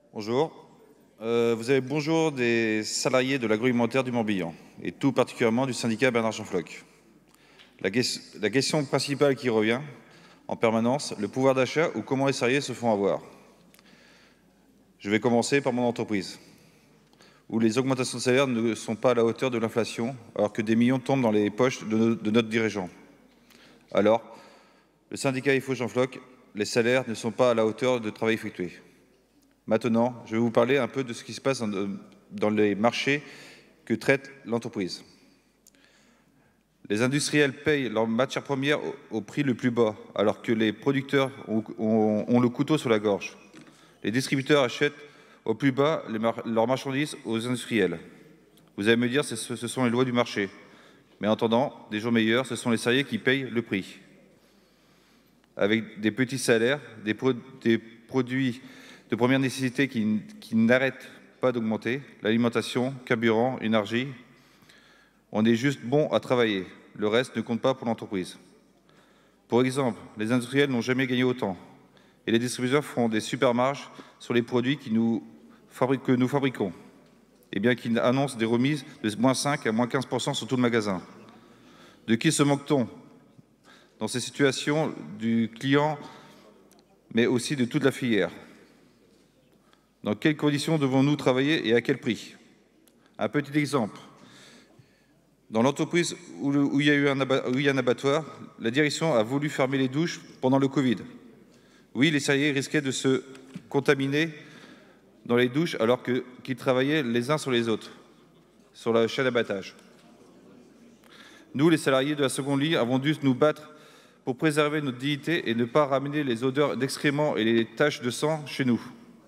Bonjour. Vous avez bonjour des salariés de l'agroalimentaire du Morbihan, et tout particulièrement du syndicat Bernard Jean Floch. La question principale qui revient en permanence, le pouvoir d'achat ou comment les salariés se font avoir. Je vais commencer par mon entreprise, où les augmentations de salaire ne sont pas à la hauteur de l'inflation, alors que des millions tombent dans les poches de notre dirigeant. Alors, le syndicat IFO Jean Floch, les salaires ne sont pas à la hauteur du travail effectué. Maintenant, je vais vous parler un peu de ce qui se passe dans les marchés que traite l'entreprise. Les industriels payent leurs matières premières au prix le plus bas, alors que les producteurs ont le couteau sur la gorge. Les distributeurs achètent au plus bas leurs marchandises aux industriels. Vous allez me dire, ce sont les lois du marché. Mais en attendant, des jours meilleurs, ce sont les salariés qui payent le prix. Avec des petits salaires, des produits de première nécessité qui n'arrêtent pas d'augmenter, l'alimentation, carburant, énergie, on est juste bon à travailler. Le reste ne compte pas pour l'entreprise. Pour exemple, les industriels n'ont jamais gagné autant et les distributeurs font des super marges sur les produits que nous fabriquons, et bien qu'ils annoncent des remises de moins 5 à moins 15% sur tout le magasin. De qui se moque-t-on dans ces situations? Du client, mais aussi de toute la filière. Dans quelles conditions devons-nous travailler et à quel prix? Un petit exemple. Dans l'entreprise où il y a un abattoir, la direction a voulu fermer les douches pendant le Covid. Oui, les salariés risquaient de se contaminer dans les douches alors qu'ils travaillaient les uns sur les autres, sur la chaîne d'abattage. Nous, les salariés de la seconde ligne, avons dû nous battre pour préserver notre dignité et ne pas ramener les odeurs d'excréments et les taches de sang chez nous.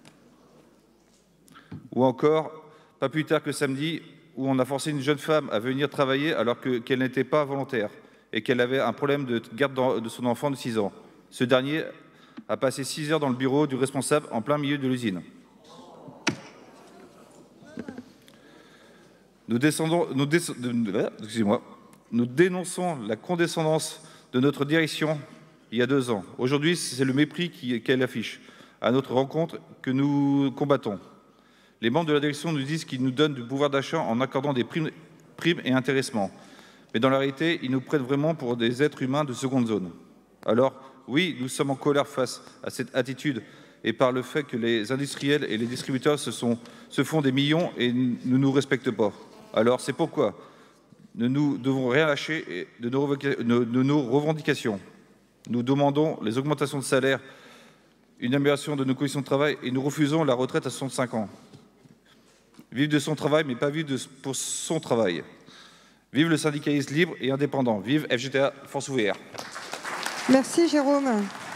Ou encore, pas plus tard que samedi, où on a forcé une jeune femme à venir travailler alors qu'elle n'était pas volontaire et qu'elle avait un problème de garde de son enfant de 6 ans. Ce dernier a passé 6 heures dans le bureau du responsable en plein milieu de l'usine. Nous dénonçons la condescendance de notre direction il y a 2 ans. Aujourd'hui, c'est le mépris qu'elle affiche à notre rencontre que nous combattons. Les membres de la direction nous disent qu'ils nous donnent du pouvoir d'achat en accordant des primes et intéressements. Mais dans la réalité, ils nous prennent vraiment pour des êtres humains de seconde zone. Alors, oui, nous sommes en colère face à cette attitude et par le fait que les industriels et les distributeurs se font des millions et ne nous respectent pas. Alors, c'est pourquoi nous devons rien lâcher de nos revendications. Nous demandons les augmentations de salaire, une amélioration de nos conditions de travail et nous refusons la retraite à 65 ans. Vivre de son travail, mais pas vivre pour son travail. Vive le syndicalisme libre et indépendant. Vive FGTA, Force ouvrière. Merci Jérôme.